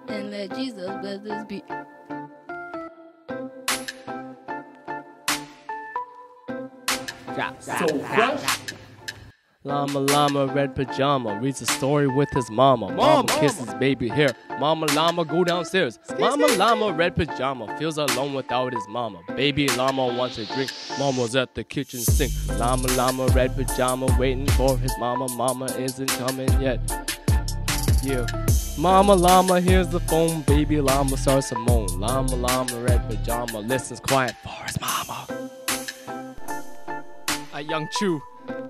and let Jesus bless this beat. So fresh. Llama llama red pajama reads a story with his mama. Mama kisses baby hair. Mama llama go downstairs. Mama llama red pajama feels alone without his mama. Baby llama wants a drink. Mama's at the kitchen sink. Llama llama red pajama waiting for his mama. Mama isn't coming yet. Yeah. Mama llama hears the phone. Baby llama starts to moan. Llama llama red pajama listens quiet for his mama. A young Chu.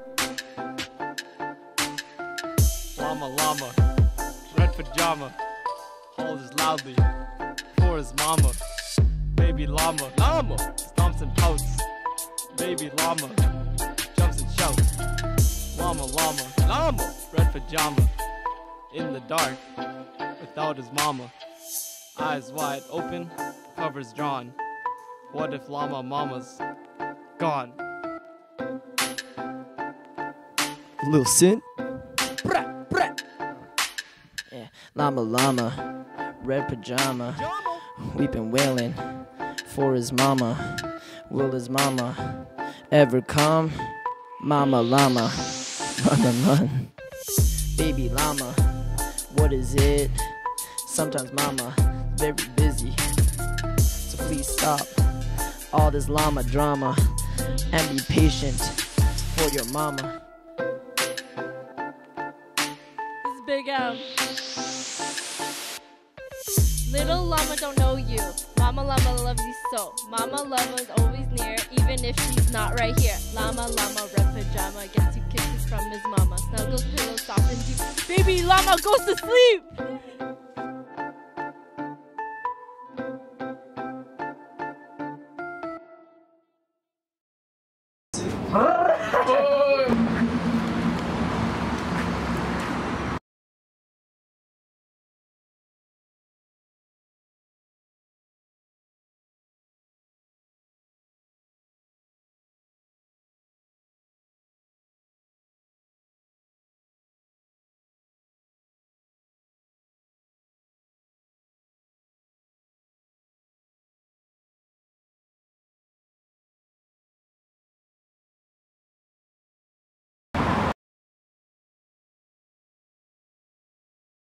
Llama llama, red pajama, hollers loudly for his mama. Baby llama, stomps and pouts. Baby llama, jumps and shouts. Llama, red pajama, in the dark, without his mama. Eyes wide open, covers drawn. What if llama mama's gone? Lil Sin. Yeah, llama llama, red pajama, weeping wailing for his mama. Will his mama ever come? Mama llama, run. Baby llama, what is it? Sometimes mama is very busy, so please stop all this llama drama and be patient for your mama. Big M. Little llama don't know you. Mama llama loves you so. Mama llama's always near, even if she's not right here. Llama red pajama gets you kisses from his mama. Snuggles pillows soft and deep. Baby llama goes to sleep.